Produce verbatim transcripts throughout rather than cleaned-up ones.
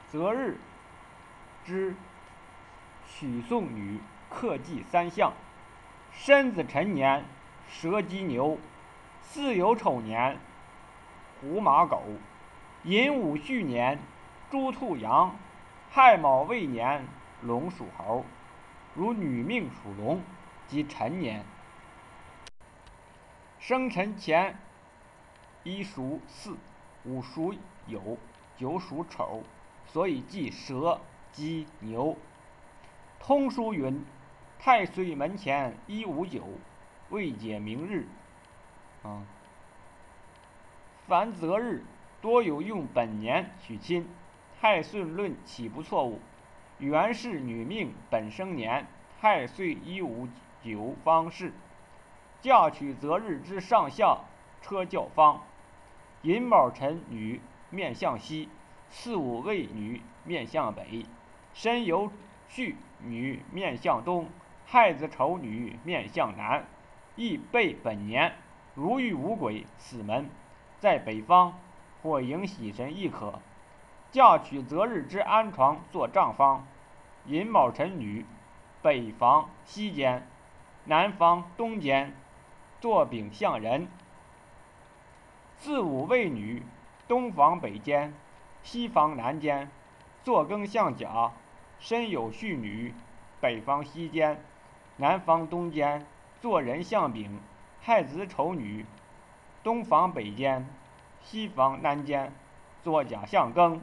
择日之娶送女，克忌三项：申子辰年，蛇鸡牛；巳酉丑年，虎马狗；寅午戌年，猪兔羊；亥卯未年，龙属猴。如女命属龙，即辰年。生辰前，一属巳，五属酉，九属丑，所以忌蛇、鸡、牛。通书云：太岁门前一五九，未解明日。啊，凡择日多有用本年娶亲，太岁论岂不错误？原是女命本生年，太岁一五九方是。嫁娶择日之上下车教方：寅卯辰女面向西，巳午未女面向北，申酉戌女面向东，亥子丑女面向南，亦备本年。如遇无鬼，此门在北方，或迎喜神亦可。嫁娶择日之安床作帐方：寅卯辰女北房西间，南房东间，坐丙向人；巳午未女东房北间，西房南间，坐庚向甲；申酉戌女北房西间，南房东间，坐人向丙；亥子丑女东房北间，西房南间，坐甲向庚。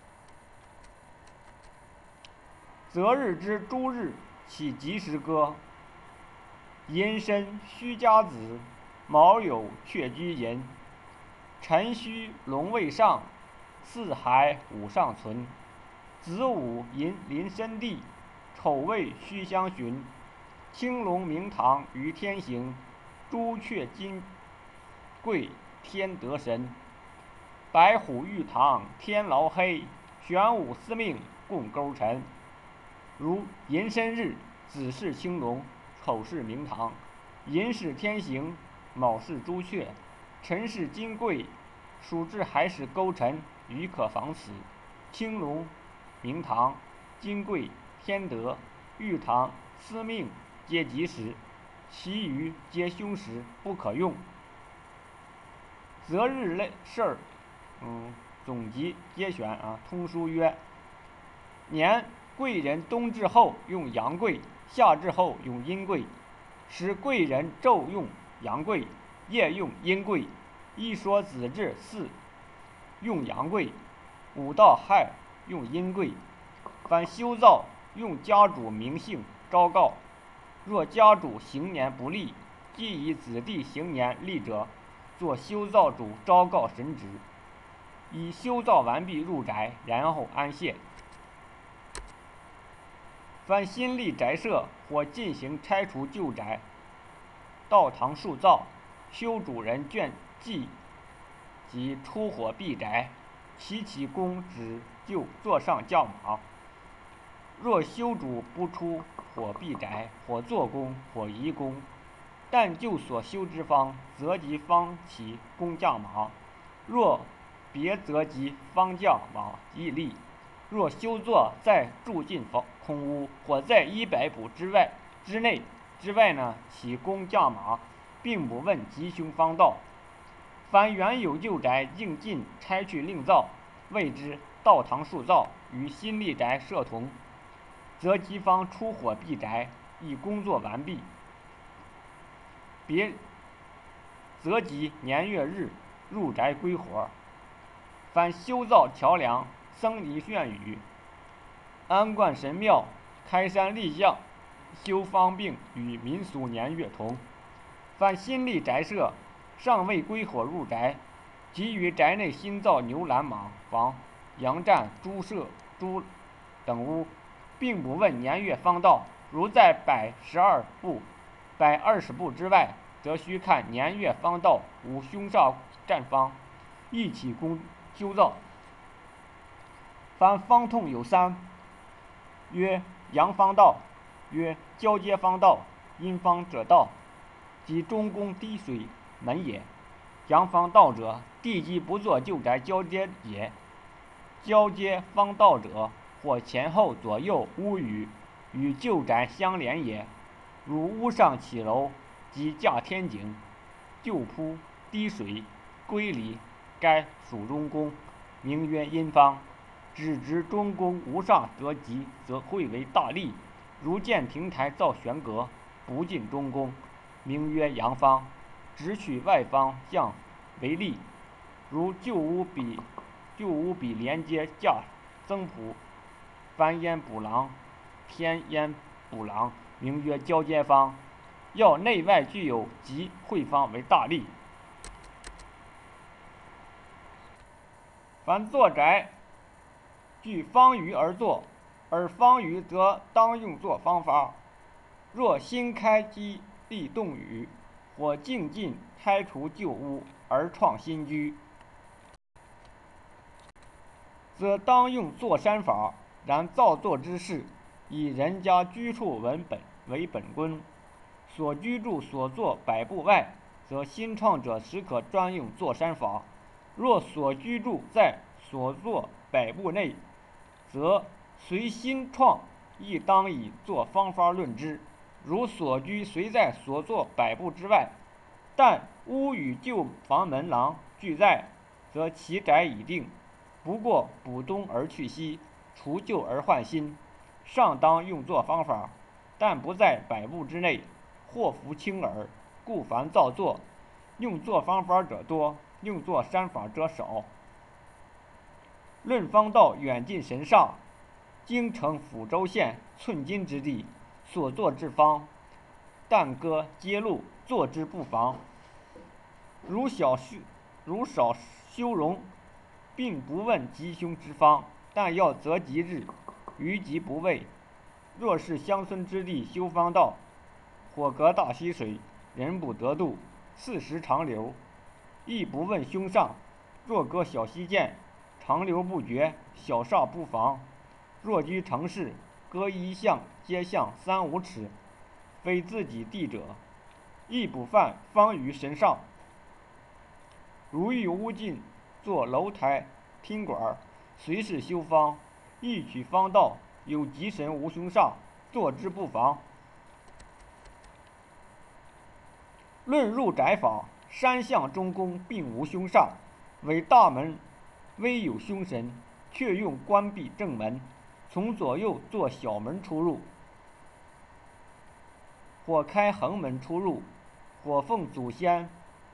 择日之诸日，起吉时歌：寅申戌甲子，卯酉雀居寅，辰戌龙未上，巳亥午上存，子午寅临申地，丑未戌相旬，青龙明堂于天行，朱雀金贵天得神，白虎玉堂天牢黑，玄武司命共勾陈。如寅申日，子是青龙，丑是明堂；寅是天行，卯是朱雀，辰是金贵，属至亥是勾陈，余可防此。青龙、明堂、金贵、天德、玉堂、司命皆吉时，其余皆凶时，不可用。择日类事儿，嗯，总集节选啊。通书曰：年贵人冬至后用阳贵，夏至后用阴贵，使贵人昼用阳贵，夜用阴贵。一说子至巳用阳贵，午到亥用阴贵。凡修造用家主名姓昭告，若家主行年不利，即以子弟行年利者，作修造主昭告神职，以修造完毕入宅，然后安谢。凡新立宅舍或进行拆除旧宅、道堂树造、修主人眷祭及出火避宅，其起工只就坐上轿马。若修主不出火避宅，或做工，或移工，但就所修之方，则即方起工驾马；若别则即方驾马亦立。若修作在住进房空屋，或在一百步之外之内之外呢，起工驾马，并不问吉凶方道。凡原有旧宅应尽拆去另造，谓之道堂树造，与新立宅设同，则即方出火避宅，亦工作完毕。别则即年月日入宅归火。凡修造桥梁、僧尼炫宇、安观神庙、开山立像、修方病，与民俗年月同。凡新立宅舍，尚未归火入宅，即于宅内新造牛栏马房、羊站、猪舍、猪等屋，并不问年月方道。如在百十二步、百二十步之外，则须看年月方道无凶煞占方，一起工修造。凡方痛有三，曰阳方道，曰交接方道，阴方者道，即中宫滴水门也。阳方道者，地基不作旧宅交接也。 交接方道者，或前后左右屋宇与旧宅相连也。如屋上起楼，即架天井、旧铺、滴水、归离，该属中宫，名曰阴方。只指中宫无上则吉，则会为大利。如建亭台造悬阁，不进中宫，名曰阳方。只取外方向为例。如旧屋比旧屋比连接架增补，翻烟补廊，添烟补廊，名曰交接方。要内外具有吉会方为大利。凡作宅据方隅而作，而方隅则当用作方法。若新开基地动宇，或径尽拆除旧屋而创新居，则当用作山法。然造作之事，以人家居处为本为本根，所居住所作百步外，则新创者时可专用作山法。若所居住在所作百步内，则随新创亦当以作方法论之。如所居虽在所作百步之外，但屋与旧房门廊俱在，则其宅已定，不过补东而去西，除旧而换新，尚当用作方法。但不在百步之内，祸福轻耳，故凡造作，用作方法者多，用作山法者少。论方道远近神煞，京城抚州县寸金之地，所作之方，但割揭露，作之不妨。如小修如少修容，并不问吉凶之方，但要择吉日，于吉不畏。若是乡村之地修方道，或隔大溪水，人不得渡，四时长流，亦不问凶上。若隔小溪涧，长流不绝，小煞不妨。若居城市，隔一巷街巷三五尺，非自己地者，亦不犯方隅神煞。如遇屋进作楼台厅馆，随是修方，亦取方道，有吉神无凶煞，作之不妨。论入宅法，山向中宫并无凶煞，为大门微有凶神，却用关闭正门，从左右做小门出入，或开横门出入，或奉祖先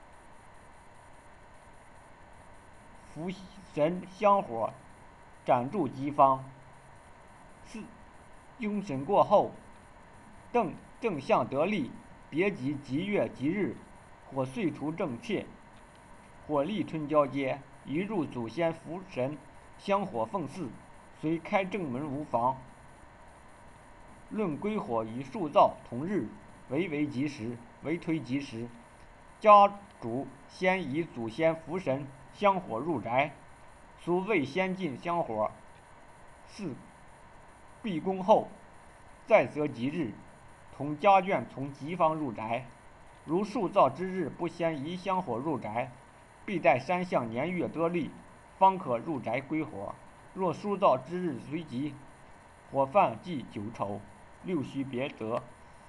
福神香火，展柱吉方。四凶神过后，正正向得力，别吉吉月吉日，或岁除正切，或立春交接，一入祖先福神香火奉祀，虽开正门无妨。论归火与树灶同日，为为吉时，为推吉时。家主先以祖先福神香火入宅，俗未先进香火，祀闭宫后，再择吉日，同家眷从吉方入宅。如树灶之日不先移香火入宅，必待山向年月得力，方可入宅归火。若书灶之日随吉，火犯忌九丑，六虚别得。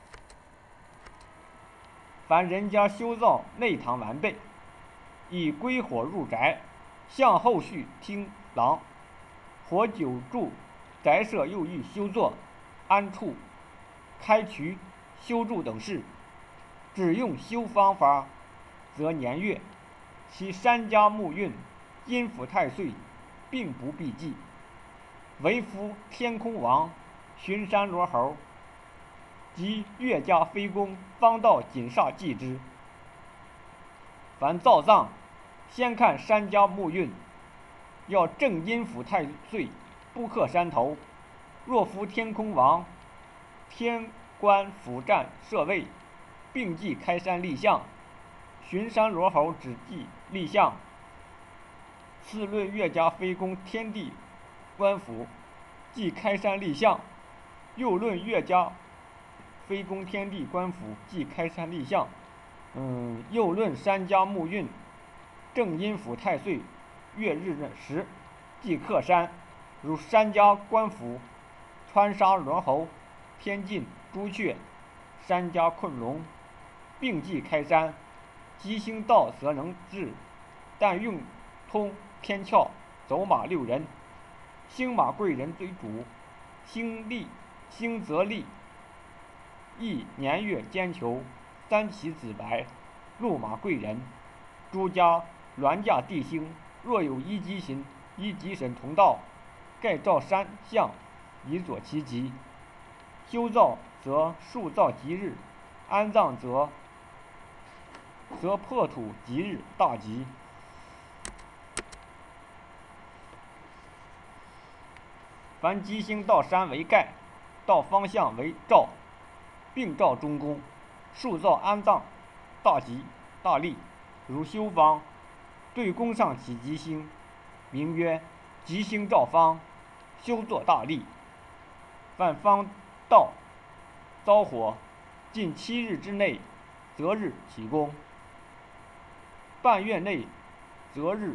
凡人家修造内堂完备，以归火入宅，向后续厅廊，或久住宅舍又欲修作、安处、开渠、修筑等事，只用修方法，则年月其山家木运、阴府太岁，并不必记。唯夫天空王、巡山罗侯及岳家飞宫方道锦煞记之。凡造葬，先看山家木运，要正阴府太岁，不克山头。若夫天空王、天官府占舍卫，并忌开山立象；巡山罗侯只忌立象。次论岳家飞宫天地官府，忌开山立象；又论岳家飞宫天地官府，忌开山立象。嗯，又论山家木运，正阴府太岁，月日时，忌克山。 如山家官府、川沙轮猴、天进朱雀、山家困龙，并忌开山。吉星到则能治，但用通天窍，走马六人。星马贵人追逐，星利星则利，亦年月兼求，三奇子白，路马贵人。诸家銮驾地星，若有一吉神一吉神同道，盖照山象，以佐其吉。修造则树造吉日，安葬则则破土吉日大吉。凡吉星到山为盖，到方向为照，并照中宫，树造安葬，大吉大利。如修方，对宫上起吉星，名曰吉星照方，修作大利。凡方道遭火，近七日之内，择日起功；半月内，择日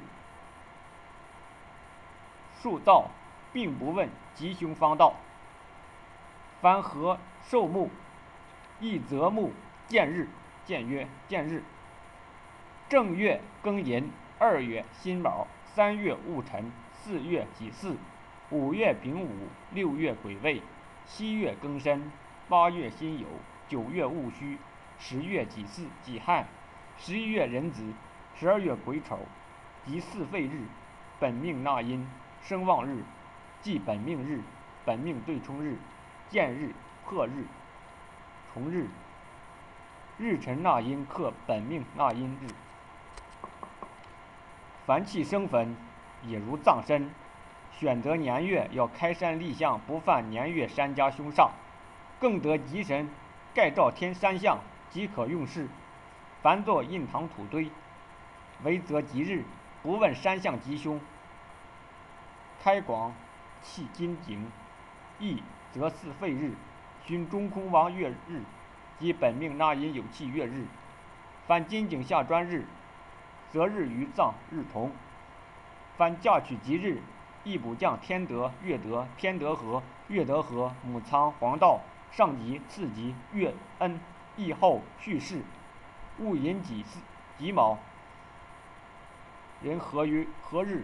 树造，并不问吉凶方道。凡合寿木，亦择木见日，见曰见日。正月庚寅，二月辛卯，三月戊辰，四月己巳，五月丙午，六月癸未，七月庚申，八月辛酉，九月戊戌，十月己巳己亥，十一月壬子，十二月癸丑，即巳废日，本命纳音，生旺日，即本命日，本命对冲日，见日破日，重日，日辰纳音克本命纳音日。凡气生坟，也如葬身，选择年月要开山立项，不犯年月山家凶煞，更得吉神盖照天山象，即可用事。凡作印堂土堆，为择吉日，不问山象吉凶。开广气金井，亦则巳废日，寻中空王月日，即本命纳音有气月日。凡金井下专日，择日与葬日同。凡嫁娶吉日，亦补降天德、月德、天德合、月德合、母仓、黄道、上吉、次吉、月恩、义后、戌巳、戊寅己己卯，人合于合日，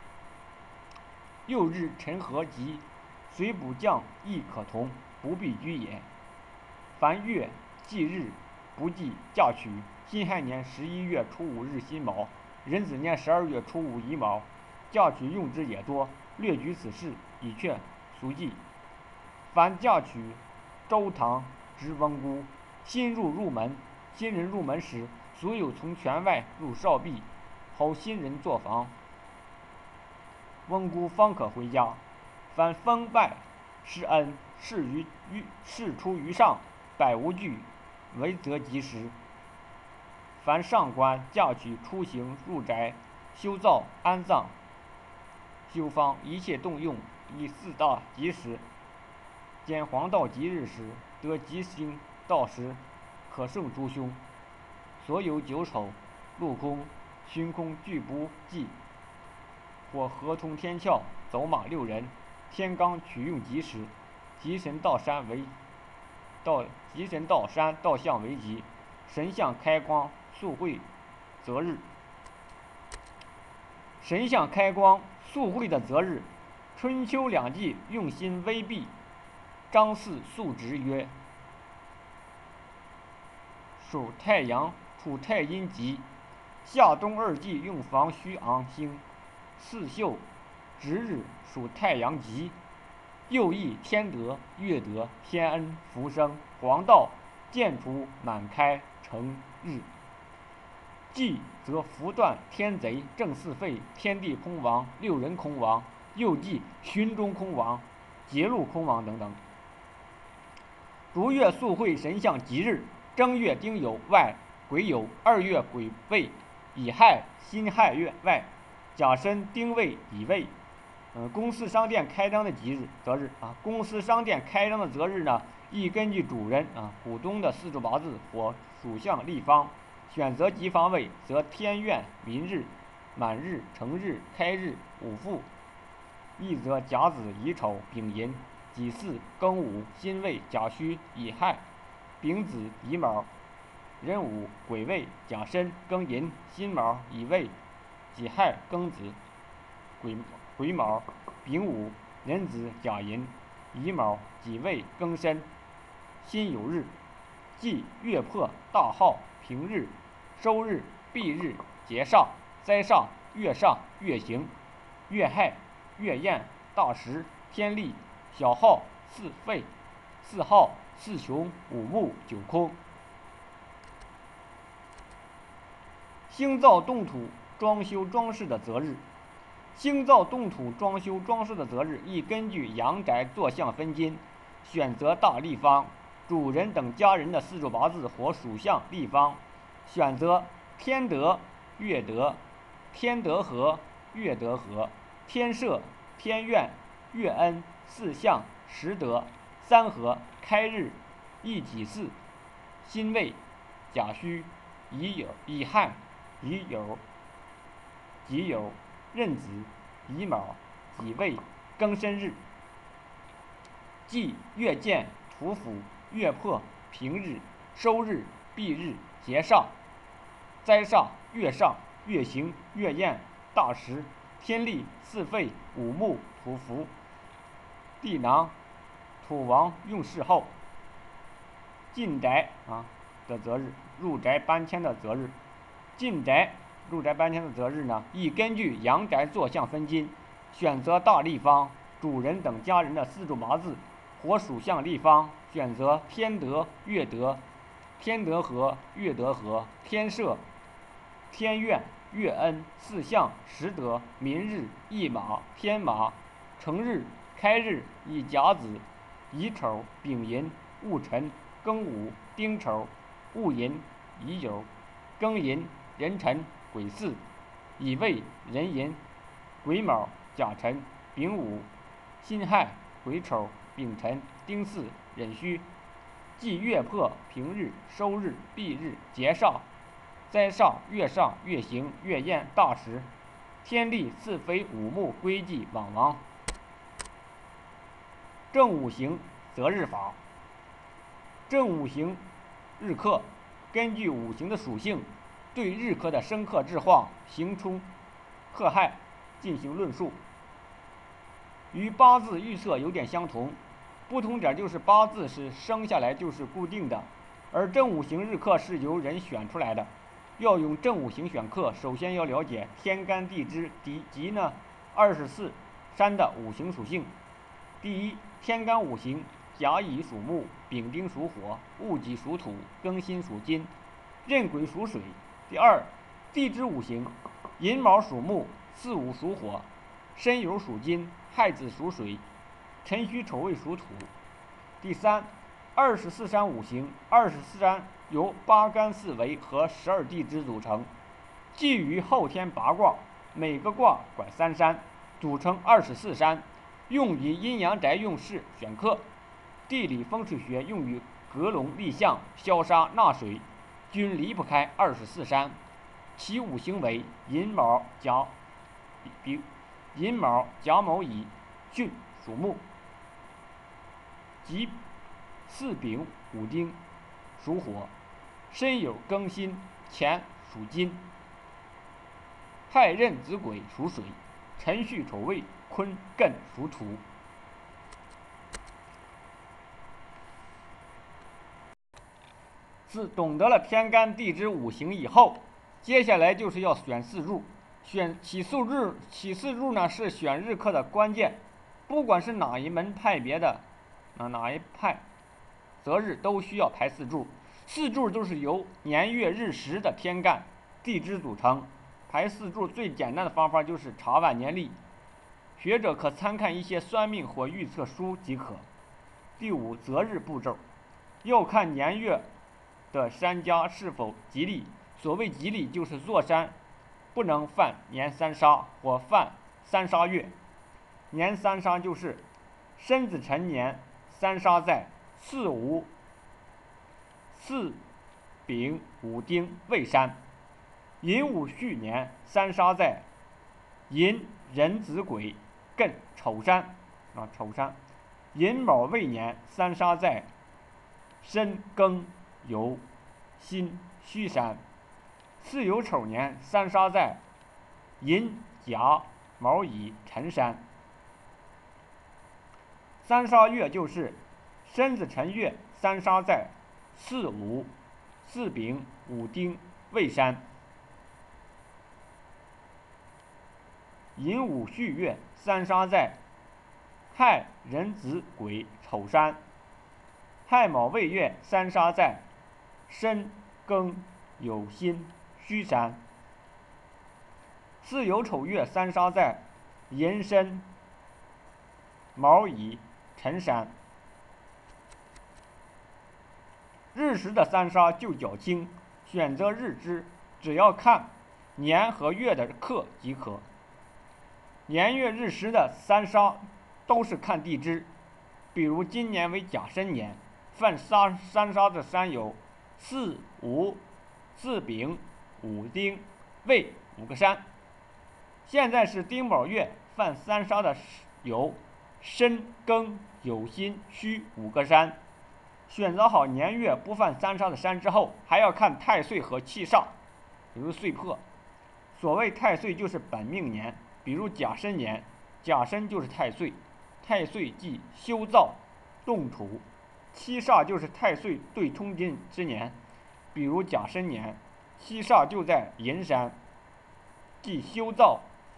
又日辰合吉，随补降亦可同，不必居也。凡月忌日，不忌嫁娶。辛亥年十一月初五日辛卯，壬子年十二月初五乙卯，嫁娶用之也多，略举此事，以劝俗忌。凡嫁娶周堂之翁姑，新入入门，新人入门时，所有从圈外入少壁，后新人作房，翁姑方可回家。凡封拜施恩，事于于事出于上，百无惧，为则吉时。凡上官嫁娶、出行、入宅、修造、安葬、修方，一切动用，以四大吉时。兼黄道吉日时，得吉星到时，可胜诸凶。所有九丑、禄空、虚空俱不忌。或合通天窍，走马六人，天罡取用吉时。吉神到山为到吉神到山到象为吉，神象开光速会择日。神象开光速会的择日，春秋两季用心微闭。张氏素直曰：属太阳处太阴吉，夏冬二季用防虚昂星。四宿值日属太阳吉，又益天德、月德、天恩、福生、黄道、建除满开成日。忌则福断天贼、正四废、天地空亡、六人空亡，又忌寻中空亡、劫禄空亡等等。逐月宿会神象吉日：正月丁酉外癸酉，二月癸未乙亥辛亥月外甲申丁未乙未。嗯，公司商店开张的吉日择日啊，公司商店开张的择日呢，亦根据主人啊股东的四柱八字或属相立方，选择吉方位，则天愿、民日、满日、成日、开日、午复、 一则甲子、乙丑、丙寅、己巳、庚午、辛未、甲戌、乙亥、丙子、乙卯、壬午、癸未、甲申、庚寅、辛卯、乙未、己亥、庚子、癸癸卯、丙午、壬子、甲寅、乙卯、己未、庚申、辛酉日，即月破、大耗、平日、收日、蔽日、节煞、灾煞、月煞、月刑、月害、月焰、大时、天历、小耗、四废、四耗、四穷、五木、九空。兴造动土、装修装饰的择日。兴造动土、装修装饰的择日，亦根据阳宅坐向分金，选择大立方、主人等家人的四柱八字或属相立方，选择天德、月德、天德合、月德合、天赦、天怨、月恩、四象、时德、三合、开日、乙己巳、辛未、甲戌、乙酉、乙亥、乙酉、己酉、壬子、乙卯、己未、庚申日，即月见、土府、月破、平日、收日、蔽日、节煞、灾煞、月煞、月刑、月焰、大时、天历、四废、五木、土符、地囊、土王用事后。进宅啊的择日，入宅搬迁的择日。进宅入宅搬迁的择日呢，亦根据阳宅坐向分金，选择大立方、主人等家人的四柱八字或属相立方，选择天德、月德、天德合、月德合、天赦、天怨、月恩、四象、时德、民日、驿马、天马、成日、开日，以甲子、乙丑、丙寅、戊辰、庚午、丁丑、戊寅、乙酉、庚寅、壬辰、癸巳、乙未、壬寅、癸卯、甲辰、丙午、辛亥、癸丑、丙辰、丁巳、壬戌，即月破、平日、收日、蔽日、节煞、灾煞、月煞、月刑、月焰、大时、天历、四非、五木、归忌、往王。正五行择日法。正五行日课，根据五行的属性，对日课的生克制化、刑冲、克害进行论述。与八字预测有点相同，不同点就是八字是生下来就是固定的，而正五行日课是由人选出来的。要用正五行选课，首先要了解天干地支及呢二十四山的五行属性。第一，天干五行：甲乙属木，丙丁属火，戊己属土，庚辛属金，壬癸属水。第二，地支五行：寅卯属木，巳午属火，申酉属金，亥子属水，辰戌丑未属土。第三，二十四山五行：二十四山由八干四维和十二地支组成，基于后天八卦，每个卦管三山，组成二十四山，用于阴阳宅用事选课。地理风水学用于格龙立象、消杀纳水，均离不开二十四山。其五行为寅卯甲丙寅卯甲卯乙巽属木，己巳丙午丁属火，申酉庚辛乾属金，亥壬子癸属水，辰戌丑未坤艮属土。自懂得了天干地支五行以后，接下来就是要选四柱。选起四柱，起四柱呢是选日课的关键。不管是哪一门派别的，啊哪一派，择日都需要排四柱。四柱都是由年月日时的天干地支组成。排四柱最简单的方法就是查万年历，学者可参看一些算命或预测书即可。第五，择日步骤，要看年月的山家是否吉利。所谓吉利，就是坐山不能犯年三杀或犯三杀月。年三杀就是申子辰年三杀在巳午、巳丙午丁未山，寅午戌年三杀在寅壬子癸艮丑山啊，丑山。寅卯未年三杀在申庚酉辛戌山。巳酉丑年三杀在寅甲卯乙辰山。三杀月就是申子辰月三杀在巳午、巳丙、午丁、未山。寅午戌月三杀在亥壬子癸丑山。亥卯未月三杀在申庚酉辛戌山。巳酉丑月三杀在寅申卯乙辰山。日时的三杀就较轻，选择日支，只要看年和月的克即可。年月日时的三杀都是看地支，比如今年为甲申年，犯杀三杀的山有巳午、巳丙、午丁、未五个山。现在是丁卯月，犯三杀的有申庚酉辛戌五个山。选择好年月不犯三杀的山之后，还要看太岁和气煞，比如岁破。所谓太岁就是本命年，比如甲申年，甲申就是太岁，太岁即修造动土。七煞就是太岁对冲之年，比如甲申年，七煞就在寅山，即修造、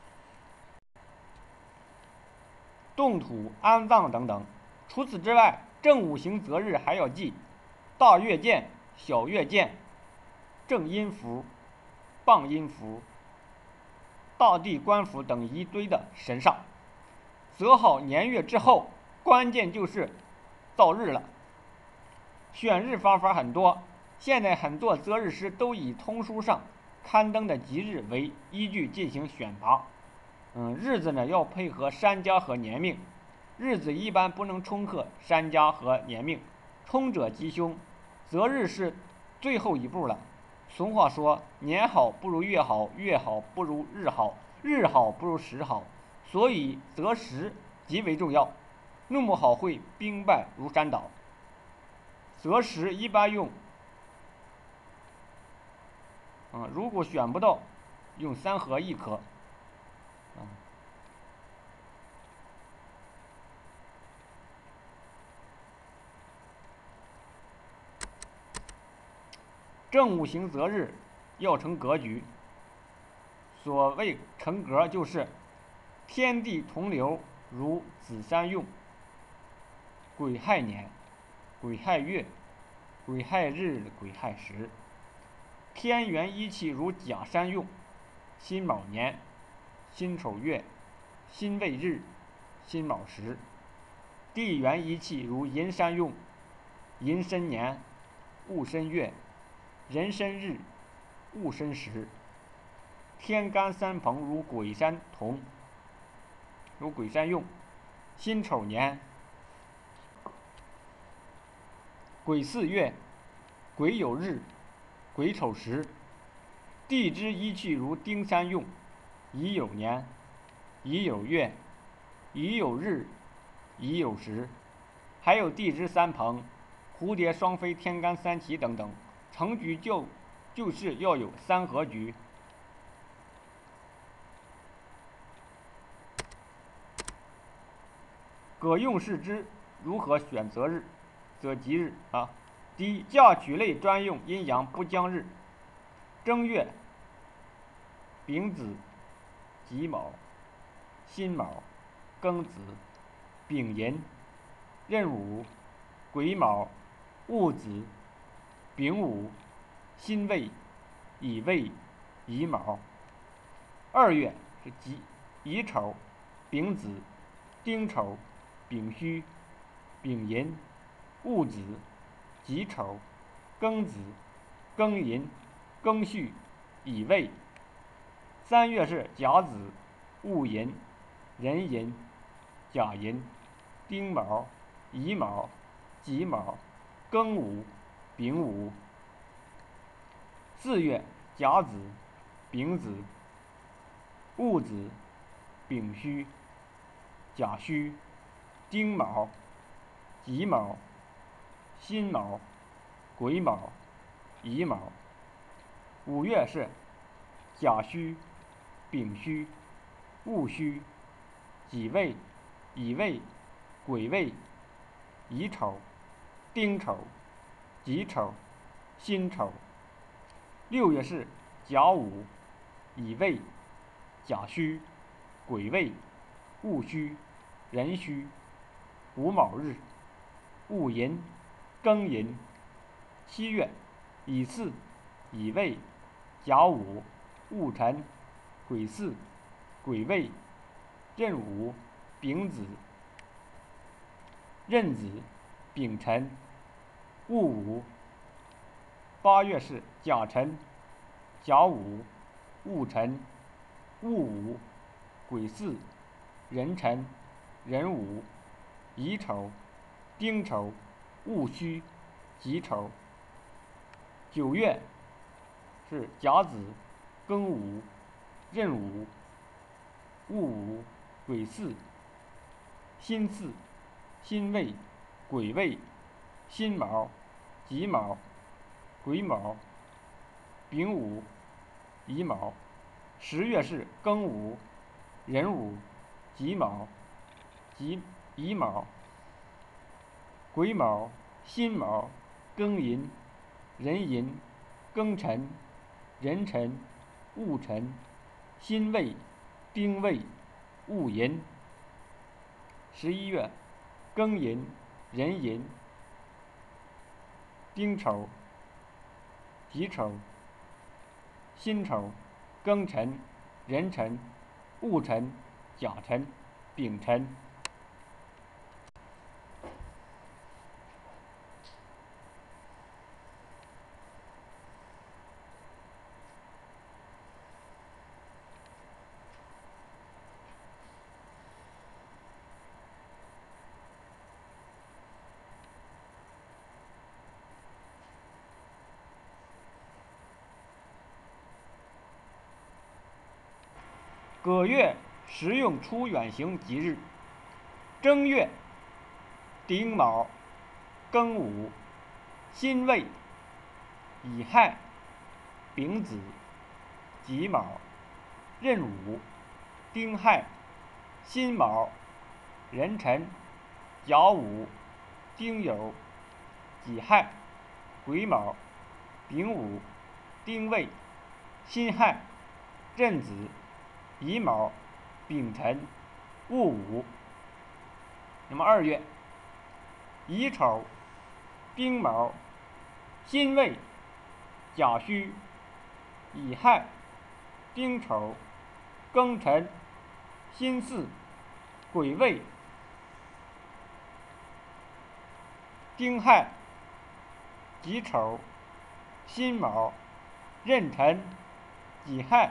动土、安葬等等。除此之外，正五行择日还要记大月见、小月见、正阴符、傍阴符、大地官符等一堆的神煞。择好年月之后，关键就是造日了。选日方法很多，现在很多择日师都以通书上刊登的吉日为依据进行选拔。嗯，日子呢要配合山家和年命，日子一般不能冲克山家和年命，冲者吉凶。择日是最后一步了。俗话说，年好不如月好，月好不如日好，日好不如时好，所以择时极为重要。弄不好会兵败如山倒。择时一般用，嗯，如果选不到，用三合一可。嗯，正五行择日要成格局。所谓成格，就是天地同流，如子山用。癸亥年、癸亥月、癸亥日、癸亥时。天元一气如甲山用。辛卯年、辛丑月、辛未日、辛卯时。地元一气如寅山用。寅申年、戊申月、壬申日、戊申时。天干三朋如癸山同，如癸山用。辛丑年、癸巳月、癸酉日、癸丑时。地支一气如丁山用。乙酉年、乙酉月、乙酉日、乙酉时。还有地支三朋、蝴蝶双飞、天干三奇等等。成局就就是要有三合局。葛用是之如何选择日择吉日啊？第一，嫁娶类专用阴阳不将日。正月丙子、己卯、辛卯、庚子、丙寅、壬午、癸卯、戊子、丙午、辛未、乙未、乙卯。二月是己乙丑、丙子、丁丑、丙戌、丙寅、戊子、己丑、庚子、庚寅、庚戌、乙未。三月是甲子、戊寅、壬寅、甲寅、丁卯、乙卯、己卯、庚午、丙午。四月甲子、丙子、戊子、丙戌、 甲戌、丁卯、己卯、辛卯、癸卯、乙卯。五月是甲戌、丙戌、戊戌、己未、乙未、癸未、乙丑、丁丑、己丑、辛丑。六月是甲午、乙未、甲戌、癸未、戊戌、壬戌。五卯日，戊寅、庚寅。七月乙巳、乙未、甲午、戊辰、癸巳、癸未、壬午、丙子。壬子、丙辰、戊午。八月是甲辰、甲午、戊辰、戊午、癸巳、壬辰、壬午、乙丑、丁丑、戊戌、己丑。九月是甲子、庚午、壬午、戊午、癸巳、辛巳、辛未、癸未、辛卯、己卯、癸卯、丙午、乙卯。十月是庚午、壬午、己卯、己乙卯、癸卯、辛卯、庚寅、壬寅、庚辰、壬辰、戊辰、辛未、丁未、戊寅。十一月庚寅、壬寅、丁丑、己丑、辛丑、庚辰、壬辰、戊辰、甲辰、丙辰。葛月时用出远行吉日。正月丁卯、庚午、辛未、乙亥、丙子、己卯、壬午、丁亥、辛卯、壬辰、甲午、丁酉、己亥、癸卯、丙午、丁未、辛亥、壬子、乙卯、丙辰、戊午。那么二月乙丑、丁卯、辛未、甲戌、乙亥、丁丑、庚辰、辛巳、癸未、丁亥、己丑、辛卯、壬辰、己亥、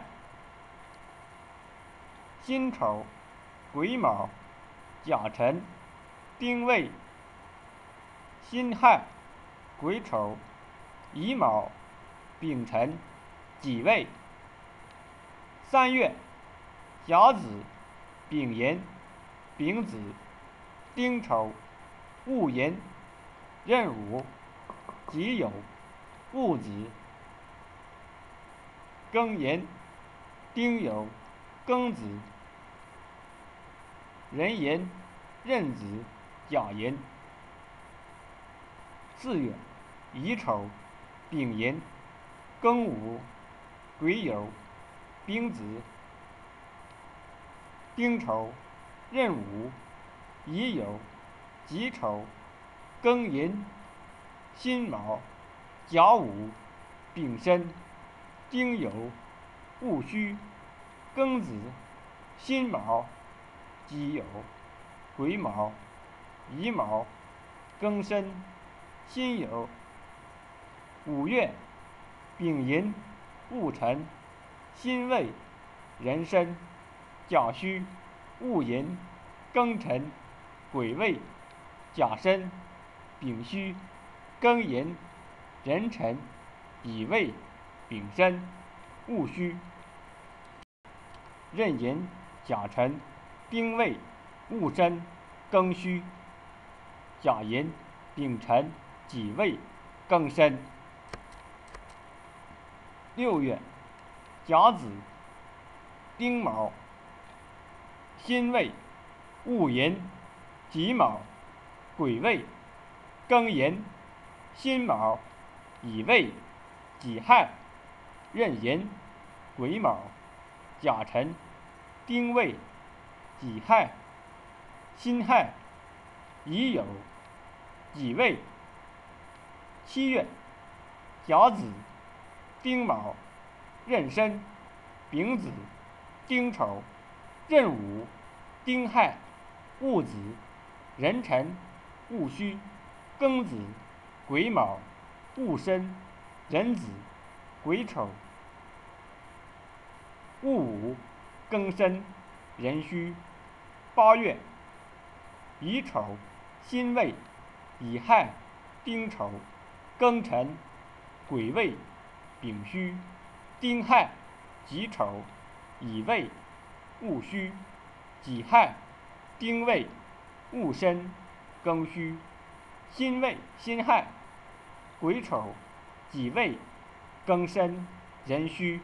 辛丑、癸卯、甲辰、丁未、辛亥、癸丑、乙卯、丙辰、己未。三月甲子、丙寅、丙子、丁丑、戊寅、壬午、己酉、戊子、庚寅、丁酉、庚子、壬寅、壬子、甲寅。四月乙丑、丙寅、庚午、癸酉、丙子、丁丑、壬午、乙酉、己丑、庚寅、辛卯、甲午、丙申、丁酉、戊戌、庚子、辛卯、己酉、癸卯、乙卯、庚申、辛酉。五月丙寅、戊辰、辛未、壬申、甲戌、戊寅、庚辰、癸未、甲申、丙戌、庚寅、壬辰、乙未、丙申、戊戌、壬寅、甲辰、丁未、 戊申、庚戌、甲寅、丙辰、己未、庚申。六月，甲子、丁卯、辛未、戊寅、己卯、癸未、庚寅、辛卯、乙未、己亥、壬寅、癸卯、甲辰、丁未、己亥、辛亥、乙酉、己未。七月，甲子、丁卯、壬申、丙子、丁丑、壬午、丁亥、戊子、壬辰、戊戌、庚子、癸卯、戊申、壬子、癸丑、戊午、庚申、壬戌。八月，乙丑、辛未、乙亥、丁丑、庚辰、癸未、丙戌、丁亥、己丑、乙未、戊戌、己亥、丁未、戊申、庚戌、辛未、辛亥、癸丑、己未、庚申、壬戌。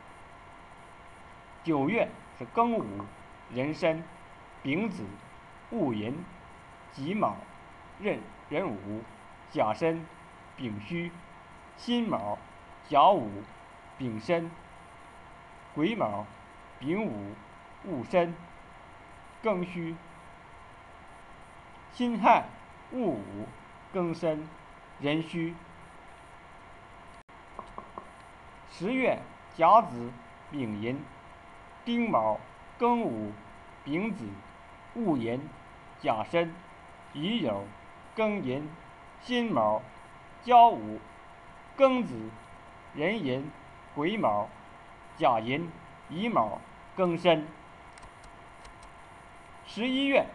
九月是庚午、壬申、丙子、戊寅、己卯、壬壬午、甲申、丙戌、辛卯、甲午、丙申、癸卯、丙午、戊申、庚戌、辛亥、戊午、庚申、壬戌。十月，甲子、丙寅、丁卯、庚午、丙子、戊寅、甲申、乙酉、庚寅、辛卯、甲午、庚子、壬寅、癸卯、甲寅、乙卯、庚申。十一月，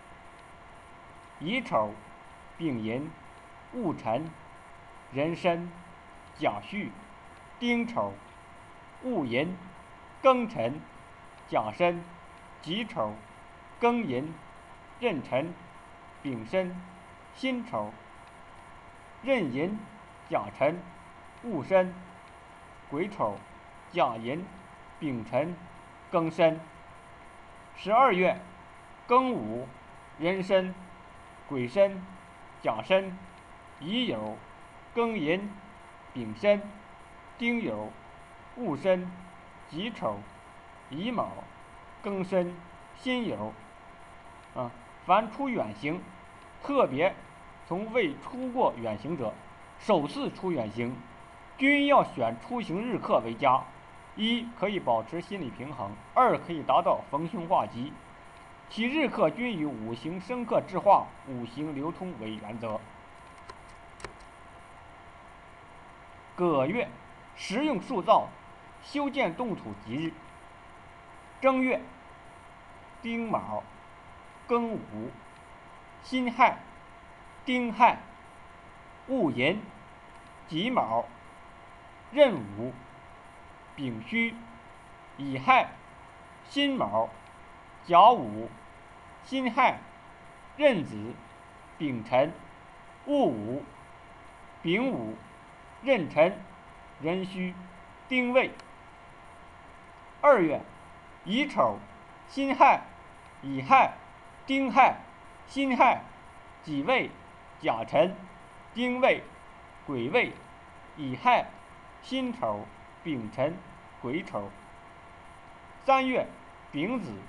乙丑、丙寅、戊辰、壬申、甲戌、丁丑、戊寅、庚辰、甲申、己丑、庚寅、壬辰、丙申、辛丑、壬寅、甲辰、戊申、癸丑、甲寅、丙辰、庚申。十二月，庚午、壬申、癸申、甲申、乙酉、庚寅、丙申、丁酉、戊申、己丑、乙卯、庚申、辛酉。啊，凡出远行，特别从未出过远行者，首次出远行，均要选出行日课为佳。一可以保持心理平衡，二可以达到逢凶化吉。其日课均以五行生克制化、五行流通为原则。葛月，实用塑造、修建动土吉日。正月，丁卯、庚午、辛亥、丁亥、戊寅、己卯、壬午、丙戌、乙亥、辛卯、甲午、辛亥、壬子、丙辰、戊午、丙午、壬辰、壬戌、丁未。二月，乙丑、辛亥、乙亥、丁亥、辛亥、己未、甲辰、丁未、癸未、乙亥、辛丑、丙辰、癸丑。三月，丙子、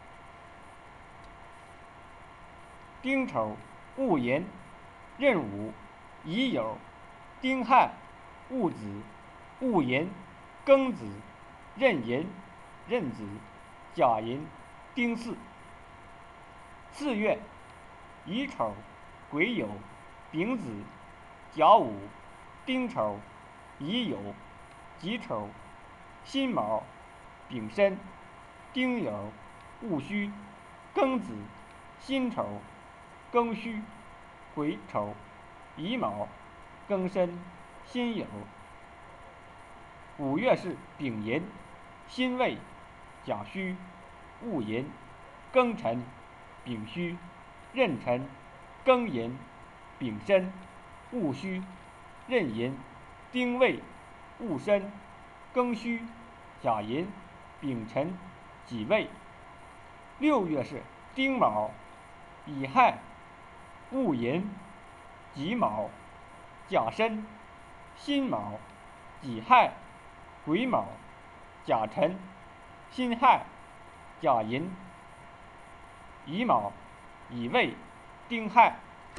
丁丑、戊寅、壬午、乙酉、丁亥、戊子、戊寅、庚子、壬寅、壬子、甲寅、丁巳。四月，乙丑、癸酉、丙子、甲午、丁丑、乙酉、己丑、辛卯、丙申、丁酉、戊戌、庚子、辛丑、庚戌、癸丑、乙卯、庚申、辛酉。五月是丙寅、辛未、甲戌、戊寅、庚辰、 丙戌、壬辰、庚寅、丙申、戊戌、壬寅、丁未、戊申、庚戌、甲寅、丙辰、己未。六月是丁卯、乙亥、戊寅、己卯、甲申、辛卯、己亥、癸卯、甲辰、辛亥、甲寅、乙卯、乙未、丁亥。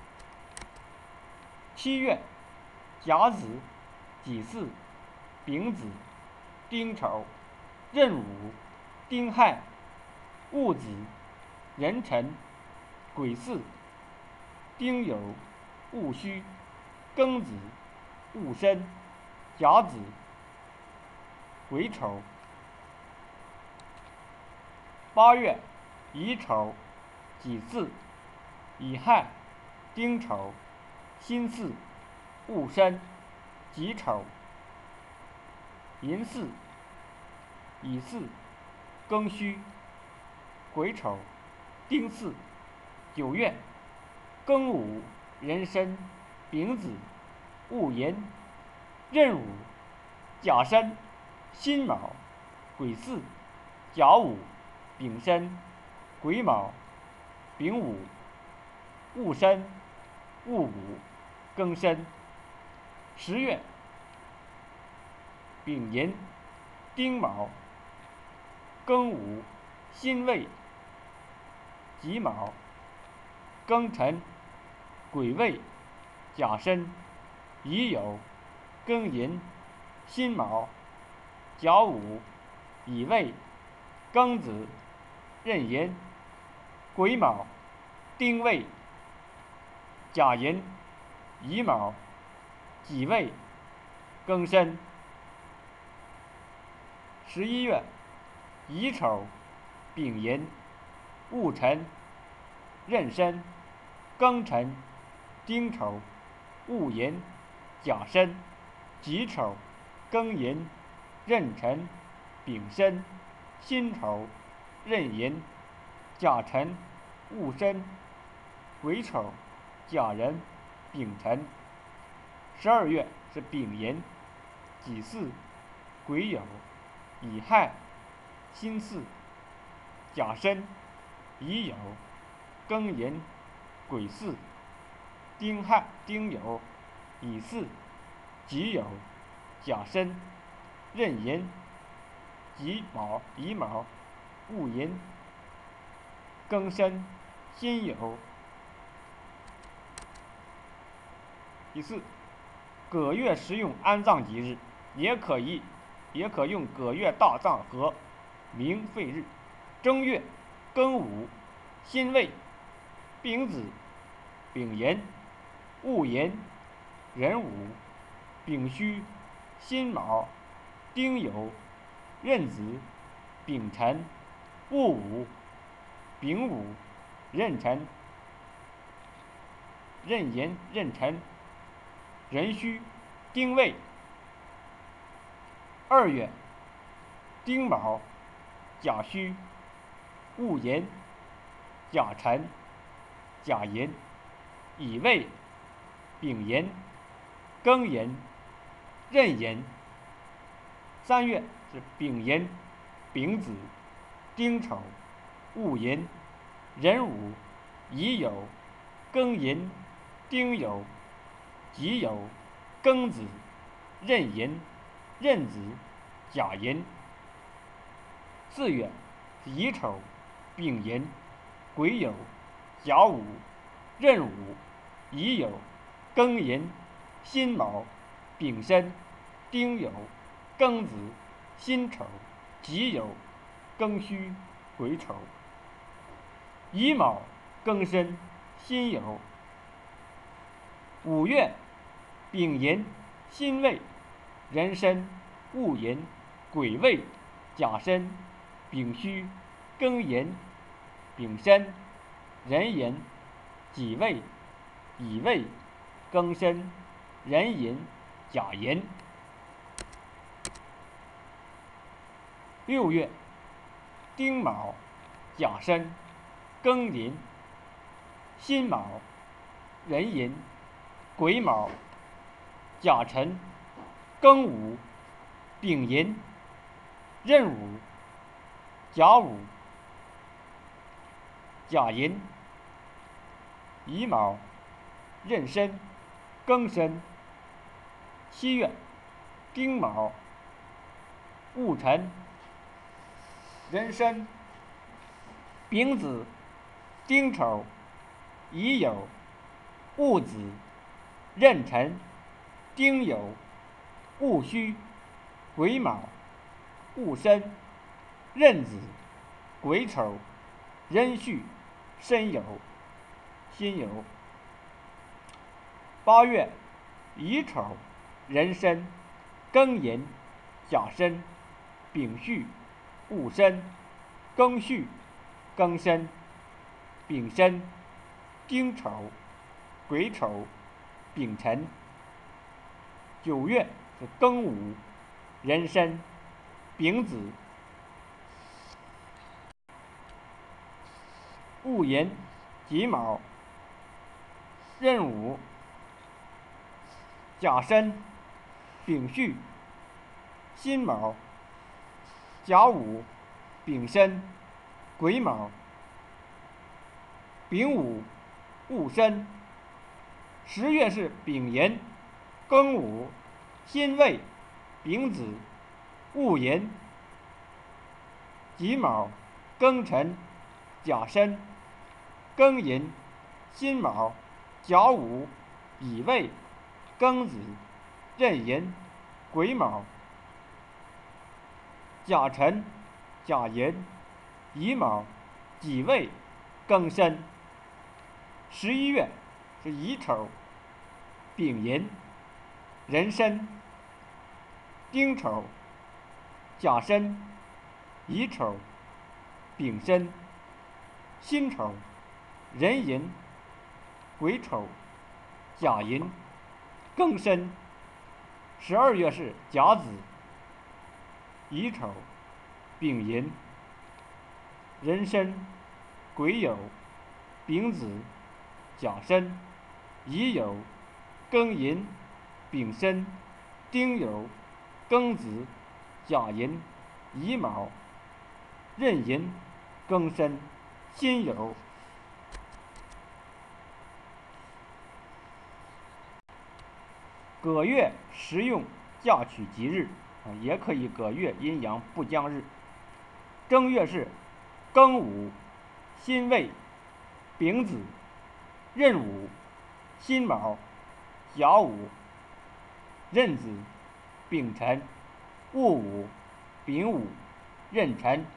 七月甲子、己巳、丙子、丁丑、壬午、丁亥、戊子、壬辰、癸巳、丁酉、戊戌、庚子、戊申、甲子、癸丑。八月乙丑、己巳、乙亥、丁丑、辛巳、戊申、己丑、寅巳、乙巳、庚戌、癸丑、丁巳。九月庚午、壬申、丙子、戊寅、壬午、甲申、辛卯、癸巳、甲午、丙申、癸卯、丙午、戊申、戊午、庚申。十月丙寅、丁卯、庚午、辛未、己卯、庚辰、癸未、甲申、乙酉、庚寅、辛卯、甲午、乙未、庚子、壬寅、癸卯、丁未、甲寅、乙卯、己未、庚申。十一月乙丑、丙寅、戊辰、壬申、庚辰、丁丑、戊寅、甲申、己丑、庚寅、壬辰、丙申、辛丑、壬寅、甲辰、戊申、癸丑、甲壬、丙辰。十二月是丙寅、己巳、癸酉、乙亥、辛巳、甲申、乙酉、庚寅、癸巳、丁亥、丁酉、乙巳、己酉、甲申、壬寅、己卯、乙卯、戊寅、庚申、辛酉。第四，葛月时用安葬吉日，也可以也可用葛月大葬和明废日。正月庚午、辛未、丙子、丙寅、戊寅、壬午、丙戌、辛卯、丁酉、壬子、丙辰、戊午、丙午、壬辰、壬寅、壬辰、壬戌、丁未。二月丁卯、甲戌、戊寅、甲辰、甲寅、乙未、丙寅、庚寅、壬寅。三月是丙寅、丙子、丁丑、戊寅、壬午、乙酉、庚寅、丁酉、己酉、庚子、壬寅、壬子、甲寅。四月乙丑、丙寅、癸酉、甲午、壬午、乙酉、庚寅、辛卯、丙申、丁酉、庚子、辛丑、己酉、庚戌、癸丑。乙卯、庚申、辛酉。五月丙寅、辛未、壬申、戊寅、癸未、甲申、丙戌、庚寅、丙申、壬寅、己未、乙未、庚申、壬寅、甲寅。六月丁卯、甲申、庚寅、 辛卯、壬寅、癸卯、甲辰、庚午、丙寅、壬午、甲午、甲寅、乙卯、壬申、庚申。七月，丁卯、戊辰、壬申、丙子、丁丑、乙酉、戊子、壬辰、丁酉、戊戌、癸卯、戊申、壬子、癸丑、壬戌、申酉、辛酉。八月，乙丑、壬申、庚寅、甲申、丙戌、戊申、庚戌、庚申、丙申、丁丑、癸丑、丙辰。九月是庚午、壬申、丙子、戊寅、己卯、壬午、甲申、丙戌、辛卯、甲午、丙申、癸卯、丙午、戊申。十月是丙寅、庚午、辛未、丙子、戊寅、己卯、庚辰、甲申、庚寅、辛卯、甲午、乙未、庚子、壬寅、癸卯、甲辰、甲寅、乙卯、己未、庚申。十一月是乙丑、丙寅、壬申、丁丑、甲申、乙丑、丙申、辛丑、壬寅、癸丑、甲寅、庚申。十二月是甲子、乙丑、丙寅、壬申、癸酉、丙子、甲申、乙酉、庚寅、丙申、丁酉、庚子、甲寅、乙卯、壬寅、庚申、辛酉。葛月时用嫁娶吉日，也可以葛月阴阳不将日。正月是庚午、辛未、丙子、壬午、辛卯、甲午、壬子、丙辰、戊午、丙午、壬辰。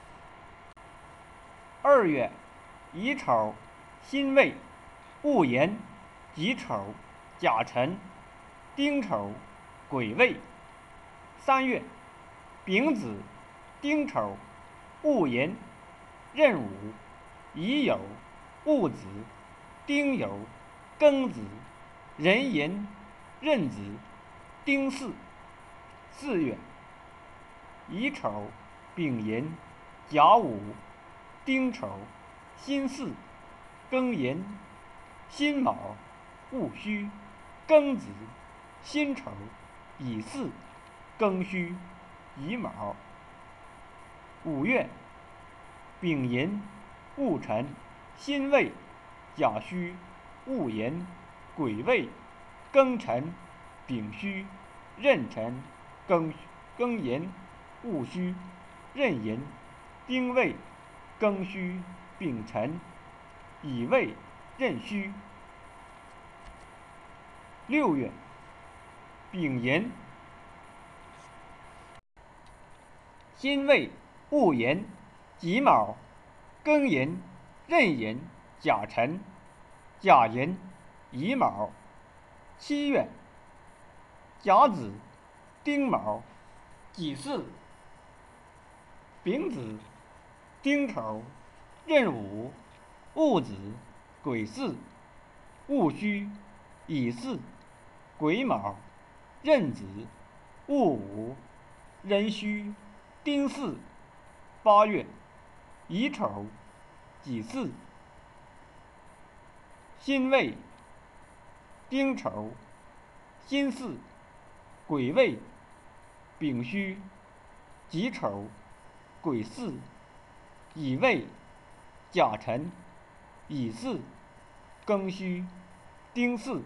二月，乙丑、辛未、戊寅、己丑、甲辰、丁丑、癸未。三月，丙子、丁丑、戊寅、壬午、乙酉、戊子、丁酉、庚子、壬寅、壬子、丁巳。四月，乙丑、丙寅、甲午、丁丑、辛巳、庚寅、辛卯、戊戌、庚子、辛丑、乙巳、庚戌、乙卯。五月，丙寅、戊辰、辛未、甲戌、戊寅、癸未、庚辰、丙戌、壬辰、庚庚寅、戊戌、壬寅、丁未、庚戌、丙辰、乙未、壬戌。六月，丙寅、辛未、戊寅、己卯、庚寅、壬寅、甲辰、甲寅、乙卯。七月，甲子、丁卯、己巳、丙子、丁丑、壬午、戊子、癸巳、戊戌、乙巳、癸卯、壬子、戊午、壬戌、丁巳。八月，乙丑、己巳、 辛未、丁丑、辛巳、癸未、丙戌、己丑、癸巳、乙未、甲辰、乙巳、庚戌、丁巳。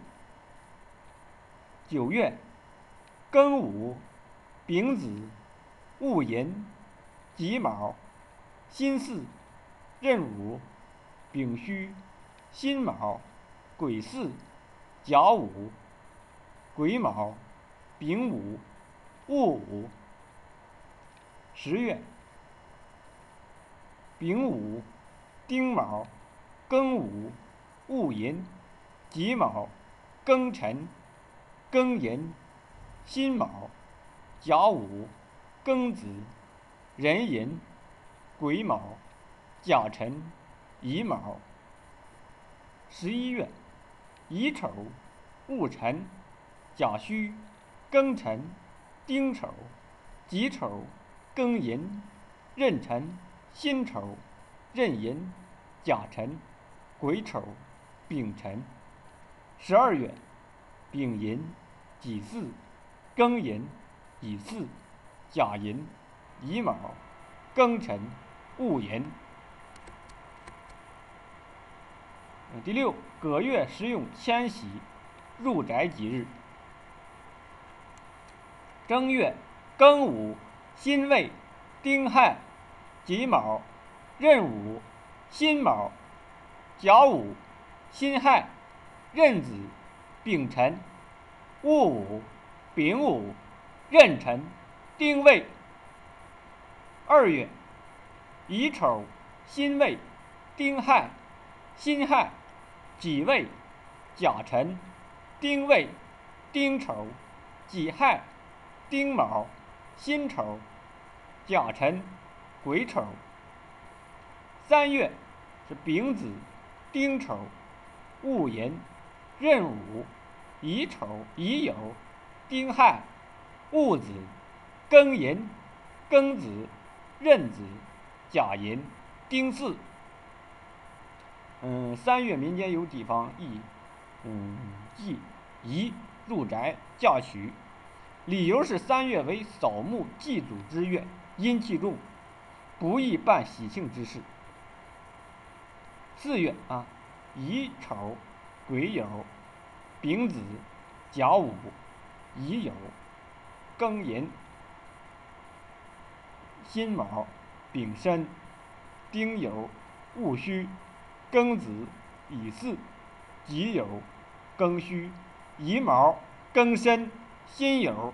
九月，庚午、丙子、戊寅、己卯、辛巳、壬午、丙戌、辛卯、癸巳、甲午、癸卯、丙午、戊午。十月，丙午、丁卯、庚午、戊寅、己卯、庚辰、庚寅、辛卯、甲午、庚子、壬寅、癸卯、甲辰、乙卯。十一月，乙丑、戊辰、甲戌、庚辰、丁丑、己丑、庚寅、壬辰、辛丑、壬寅、甲辰、癸丑、丙辰。十二月，丙寅、己巳、庚寅、乙巳、甲寅、乙卯、庚辰、戊寅。第六，葛月食用迁徙，入宅吉日。正月，庚午、辛未、丁亥、己卯、壬午、辛卯、甲午、辛亥、壬子、丙辰、戊午、丙午、壬辰、丁未。二月，乙丑、辛未、丁亥、辛亥、己未、甲辰、丁未、丁丑、己亥、丁卯、辛丑、甲辰、癸丑。三月是丙子、丁丑、戊寅、壬午、乙丑、乙酉、丁亥、戊子、庚寅、庚子、壬子、甲寅、丁巳。嗯，三月民间有地方亦嗯祭仪入宅嫁娶，理由是三月为扫墓祭祖之月，阴气重，不宜办喜庆之事。四月啊，乙丑、癸酉、丙子、甲午、乙酉、庚寅、辛卯、丙申、丁酉、戊戌、庚子、乙巳、己酉、庚戌、乙卯、庚申、辛酉。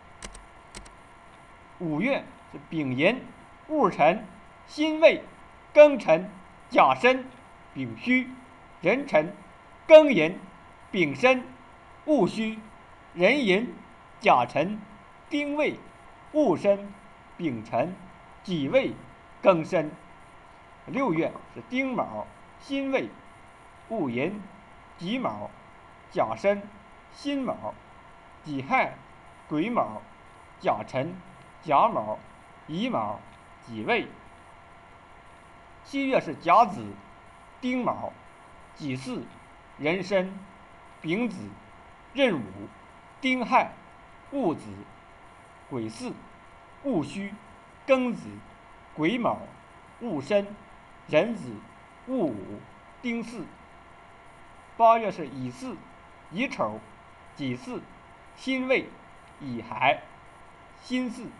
五月是丙寅、戊辰、辛未、庚辰、甲申、丙戌、壬辰、庚寅、丙申、戊戌、壬寅、甲辰、丁未、戊申、丙辰、己未、庚申。六月是丁卯、辛未、戊寅、己卯、甲申、辛卯、己亥、癸卯、甲辰、甲卯、乙卯、己未。七月是甲子、丁卯、己巳、壬申、丙子、壬午、丁亥、戊子、癸巳、戊戌、庚子、癸卯、戊申、壬子、戊午、丁巳。八月是乙巳、乙丑、己巳、辛未、乙亥、辛巳、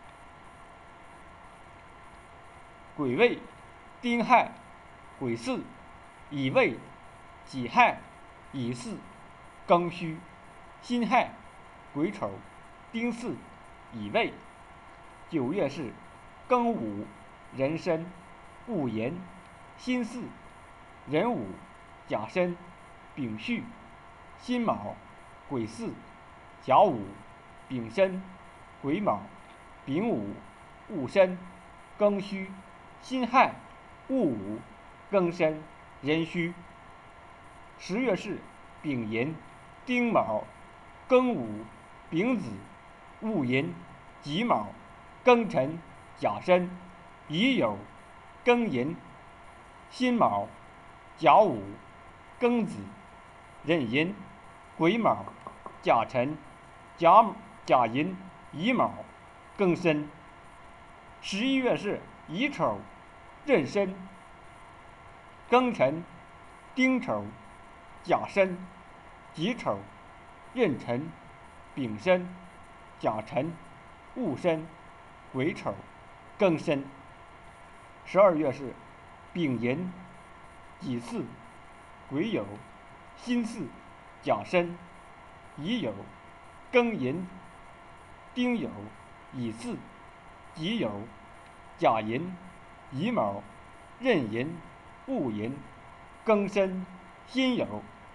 癸未、丁亥、癸巳、乙未、己亥、乙巳、庚戌、辛亥、癸丑、丁巳、乙未。九月是庚午、壬申、戊寅、辛巳、壬午、甲申、丙戌、辛卯、癸巳、甲午、丙申、癸卯、丙午、戊申、庚戌、辛亥、戊午、庚申、壬戌。十月是丙寅、丁卯、庚午、丙子、戊寅、己卯、庚辰、甲申、乙酉、庚寅、辛卯、甲午、 庚子、壬寅、癸卯、甲辰、甲甲寅、乙卯、庚申。十一月是乙丑、壬申、庚辰、丁丑、甲申、己丑、壬辰、丙申、甲辰、戊申、癸丑、庚申。十二月是丙寅、己巳、癸酉、辛巳、甲申、乙酉、庚寅、丁酉、乙巳、己酉、甲寅、乙卯、壬寅、戊寅、庚申、辛酉。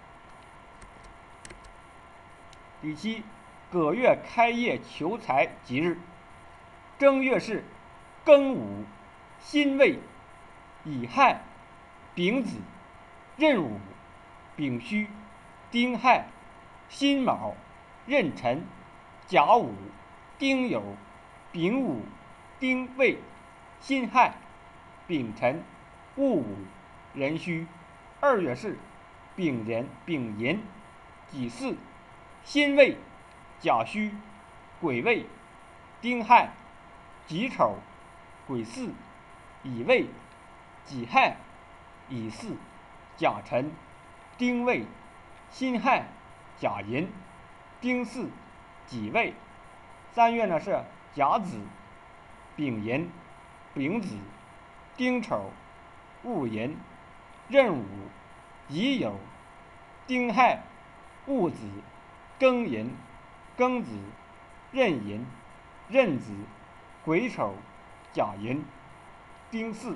第七，葛月开业求财吉日。正月是庚午、辛未、乙亥、丙子、壬午、丙戌、丁亥、辛卯、壬辰、甲午、丁酉、丙午、丁未、辛亥、丙辰、戊午、壬戌。二月是丙壬、丙寅、己巳、辛未、甲戌、癸未、丁亥、己丑、癸巳、乙未、己亥、乙巳、甲辰、丁未、辛亥、甲寅、丁巳、己未。三月呢是甲子、丙寅、丙子、丁丑、戊寅、壬午、乙酉、丁亥、戊子、庚寅、庚子、壬寅、壬子、癸丑、甲寅、丁巳。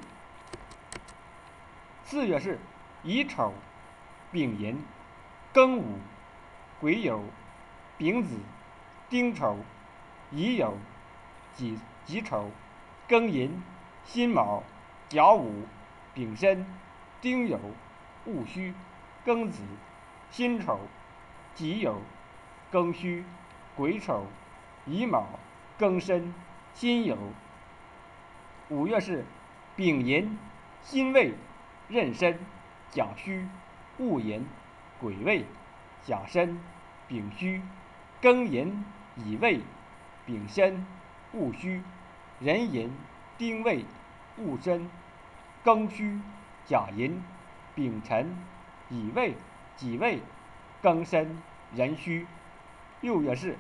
四月是乙丑、丙寅、庚午、癸酉、丙子、丁丑、乙酉、己己丑、庚寅、辛卯、甲午、丙申、丁酉、戊戌、庚子、辛丑、己酉、庚戌、癸丑、乙卯、庚申、辛酉。五月是丙寅、辛未、壬申、甲戌、戊寅、癸未、甲申、丙戌、庚寅、乙未、丙申、戊戌、壬寅、丁未、戊申、庚戌、甲寅、丙辰、乙未、己未、庚申、壬戌。六月是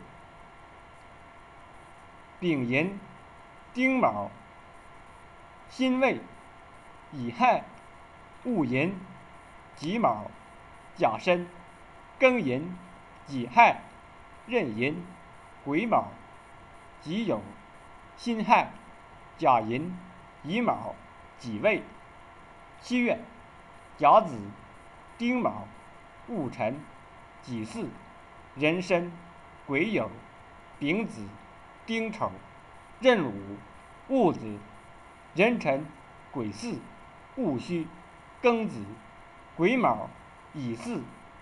丙寅、丁卯、辛未、乙亥、戊寅、己卯、甲申、庚寅、己亥、壬寅、癸卯、己酉、辛亥、甲寅、乙卯、己未。七月甲子、丁卯、戊辰、己巳、壬申、癸酉、丙子、丁丑、壬午、戊子、壬辰、癸巳、戊戌、庚子、癸卯、乙巳、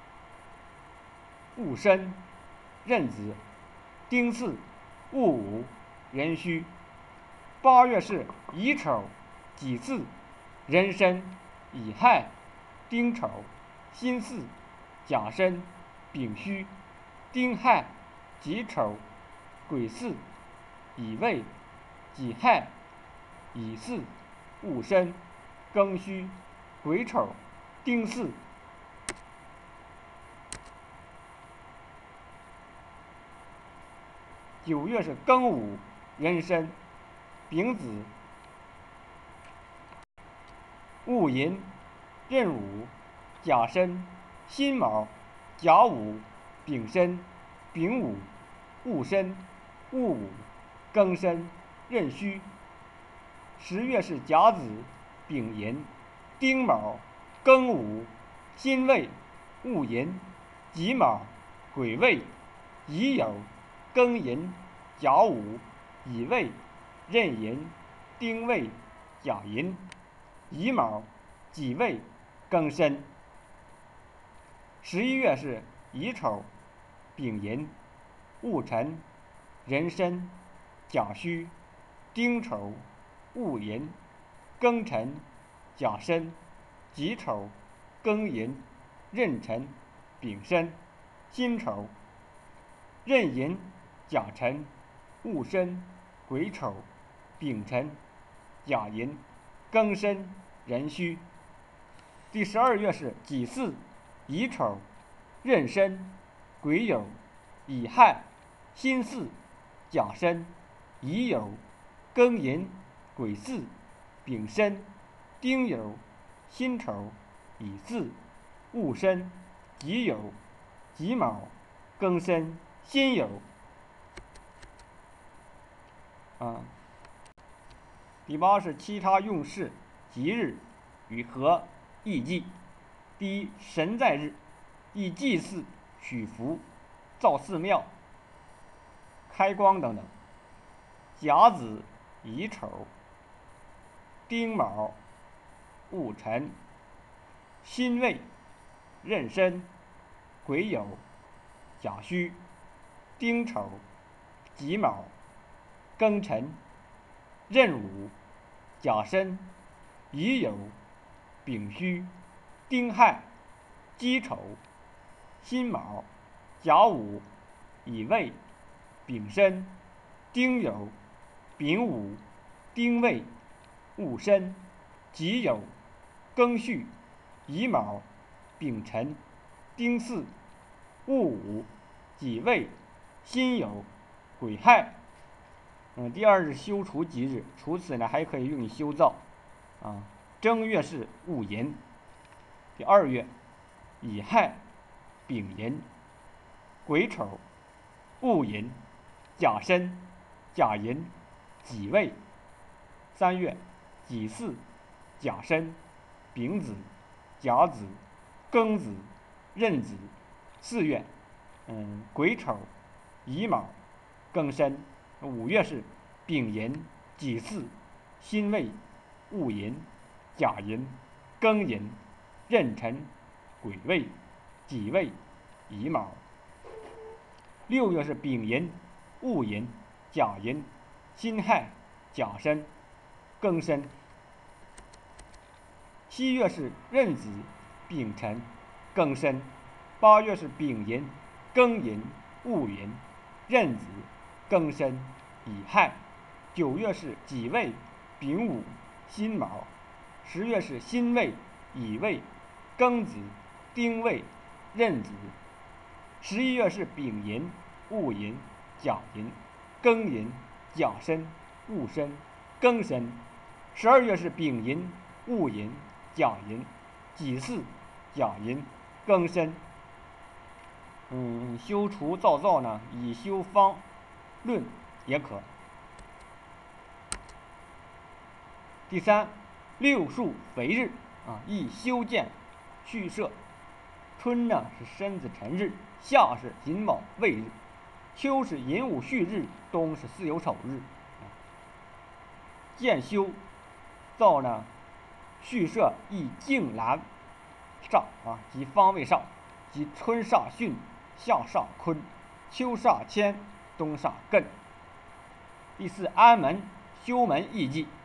戊申、壬子、丁巳、戊午、壬戌。八月是乙丑、己巳、壬申、乙亥、丁丑、辛巳、甲申、丙戌、丁亥、己丑、癸巳、乙未、己亥、乙巳、戊申、庚戌、癸丑、丁巳。九月是庚午、壬申、丙子、戊寅、壬午、甲申、辛卯、甲午、丙申、丙午、戊申、戊午、庚申、壬戌。十月是甲子、丙寅、丁卯、庚午、辛未、戊寅、己卯、癸未、乙酉、庚寅、甲午、乙未、壬寅、丁未、甲寅、乙卯、己未、庚申。十一月是乙丑、丙寅、戊辰、壬申、甲戌、丁丑、戊寅、庚辰、甲申、己丑、庚寅、 壬辰、丙申、辛丑、壬寅、甲辰、戊申、癸丑、丙辰、甲寅、庚申、壬戌。第十二月是己巳、乙丑、壬申、癸酉、乙亥、辛巳、甲申、乙酉、庚寅、癸巳、丙申、丁酉、辛丑、乙巳、戊申、己酉、己卯、庚申、辛酉。啊，第八是其他用事吉日与合易忌。第一，神在日，宜祭祀、许福、造寺庙、开光等等。甲子、乙丑、丁卯、戊辰、辛未、壬申、癸酉、甲戌、丁丑、己卯、庚辰、壬午、甲申、乙酉、丙戌、丁亥、己丑、辛卯、甲午、乙未、丙申、丁酉、丙午、丁未、戊申、己酉、庚戌、乙卯、丙辰、丁巳、戊午、己未、辛酉、癸亥。嗯，第二是修除吉日，除此呢还可以用于修造。啊，正月是戊寅。第二月，乙亥、丙寅、癸丑、戊寅、甲申、甲寅、己未。三月，己巳、甲申、丙子、甲子、庚子、壬子。四月，嗯，癸丑、乙卯、庚申。五月是丙寅、己巳、辛未、戊寅、甲寅、庚寅、壬辰、癸未、己未、乙卯。六月是丙寅、戊寅、甲寅、辛亥、甲申、庚申。七月是壬子、丙辰、庚申。八月是丙寅、庚寅、戊寅、壬子、庚申、乙亥。九月是己未、丙午、辛卯。十月是辛未、乙未、庚子、丁未、壬子。十一月是丙寅、戊寅、甲寅、庚寅、甲申、戊申、庚申。十二月是丙寅、戊寅、甲寅、己巳、甲寅、庚申。嗯，修除造造呢，以修方论也可。第三，六畜肥日啊，宜修建畜舍。春呢是申子辰日，夏是寅卯未日，秋是寅午戌日，冬是巳酉丑日。建修造呢，畜舍宜径南煞啊，即方位上，即春煞巽，夏煞坤，秋煞谦，冬煞艮。第四，安门修门易忌